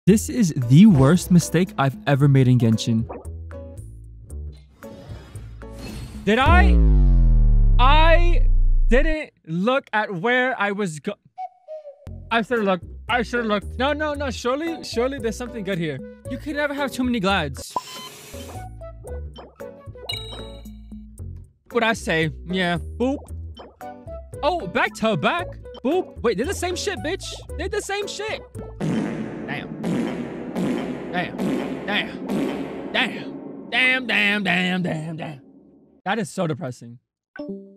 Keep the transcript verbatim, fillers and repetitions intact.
This is the worst mistake I've ever made in Genshin. Did I? I didn't look at where I was go- I should have looked. I should have looked. No, no, no. Surely, surely there's something good here. You can never have too many glads. What I say? Yeah. Boop. Oh, back to back. Boop. Wait, they're the same shit, bitch. They're the same shit. Damn. Damn. Damn. Damn. Damn, damn, damn, damn, damn. That is so depressing.